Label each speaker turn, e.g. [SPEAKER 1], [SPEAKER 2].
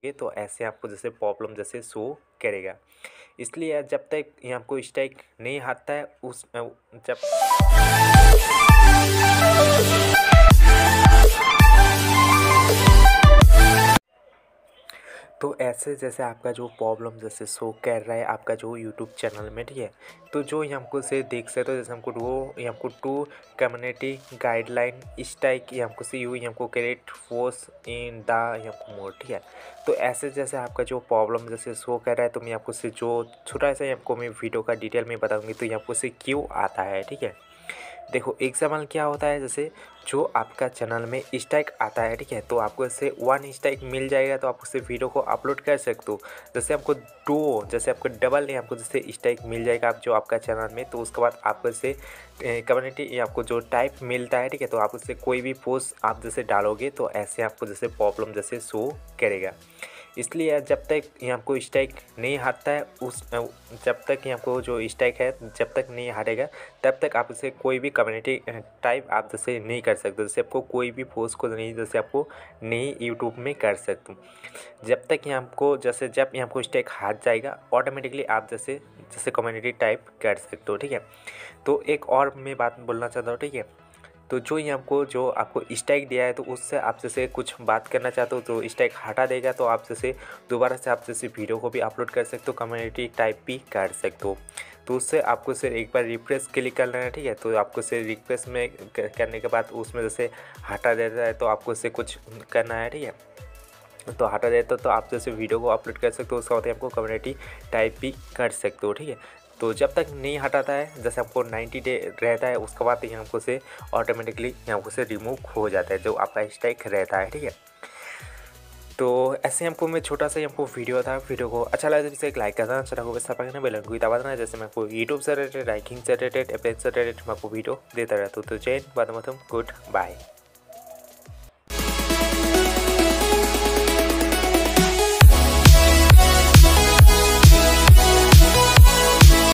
[SPEAKER 1] ये तो ऐसे आपको जैसे प्रॉब्लम जैसे शो करेगा। इसलिए जब तक ये आपको स्ट्राइक नहीं आता है जब तो ऐसे जैसे आपका जो प्रॉब्लम जैसे शो कर रहा है आपका जो यूट्यूब चैनल में, ठीक है। तो जो ये हमको से देख सकते हो जैसे हमको वो ये हमको टू कम्युनिटी गाइडलाइन स्ट्राइक ये हमको सी यू ये हमको क्रिएट फोर्स इन द ये हमको मोड, ठीक है। तो ऐसे जैसे आपका जो प्रॉब्लम जैसे शो कर रहा है तो मैं आपको से जो छोटा सा आपको मैं वीडियो का डिटेल में बताऊँगी तो ये आपको से क्यों आता है, ठीक है। देखो एग्जाम्पल क्या होता है, जैसे जो आपका चैनल में स्ट्राइक आता है, ठीक है। तो आपको इससे 1 स्ट्राइक मिल जाएगा तो आप उससे वीडियो को अपलोड कर सकते हो। जैसे आपको 2 जैसे आपको डबल नहीं आपको जैसे स्ट्राइक मिल जाएगा आप जो आपका चैनल में, तो उसके बाद आपको इससे कम्युनिटी आपको जो टाइप मिलता है, ठीक है। तो आप उससे कोई भी पोस्ट आप जैसे डालोगे तो ऐसे आपको जैसे प्रॉब्लम जैसे शो करेगा। इसलिए जब तक ये आपको स्ट्राइक नहीं हटता है जब तक ये आपको जो स्ट्राइक है जब तक नहीं हटेगा तब तक आप उसे कोई भी कम्युनिटी टाइप आप जैसे नहीं कर सकते, जैसे आपको कोई भी पोस्ट को नहीं जैसे आपको नहीं यूट्यूब में कर सकते। जब तक ये आपको जैसे जब ये आपको स्ट्राइक हट जाएगा ऑटोमेटिकली आप जैसे जैसे कम्युनिटी टाइप कर सकते हो, ठीक है। तो एक और मैं बात बोलना चाहता हूँ, ठीक है। तो जो आपको स्ट्राइक दिया है तो उससे आप जैसे कुछ बात करना चाहते हो तो स्ट्राइक हटा देगा तो आप जैसे दोबारा से आप जैसे वीडियो को भी अपलोड कर सकते हो, कम्युनिटी टाइप भी कर सकते हो। तो उससे आपको सिर्फ एक बार रिफ्रेश क्लिक करना है, ठीक है। तो आपको सिर्फ रिफ्रेश में करने के बाद उसमें जैसे हटा देता है तो आपको उससे कुछ करना है, ठीक है। तो हटा देता तो आप जैसे वीडियो को अपलोड कर सकते हो, उसका होता है आपको कम्युनिटी टाइप भी कर सकते हो, ठीक है। तो जब तक नहीं हटाता है जैसे आपको 90 डे रहता है उसके बाद यहाँ को से ऑटोमेटिकली यहाँ को से रिमूव हो जाता है जो आपका स्ट्राइक रहता है, ठीक है। तो ऐसे हमको मैं छोटा सा हमको वीडियो था, वीडियो को अच्छा लगा तो इसे एक लाइक करना, अच्छा लगा पकड़ना बेल आइकन को दबा देना, जैसे मैं आपको यूट्यूब से रिलेटेड रैंकिंग से रिलेटेड एप्लाइंस से रिलेटेड मैं आपको वीडियो देता रहता हूँ। तो जय हिंद, वंदे मातरम, गुड बाय।